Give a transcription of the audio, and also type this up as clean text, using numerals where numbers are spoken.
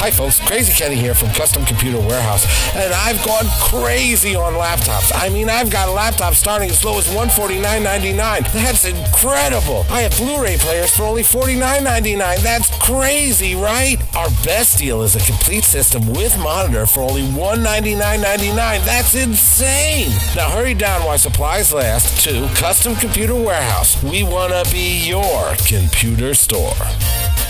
Hi folks, Crazy Kenny here from Custom Computer Warehouse, and I've gone crazy on laptops. I mean, I've got laptops starting as low as $149.99. That's incredible. I have Blu-ray players for only $49.99. That's crazy, right? Our best deal is a complete system with monitor for only $199.99. That's insane. Now hurry down while supplies last to Custom Computer Warehouse. We want to be your computer store.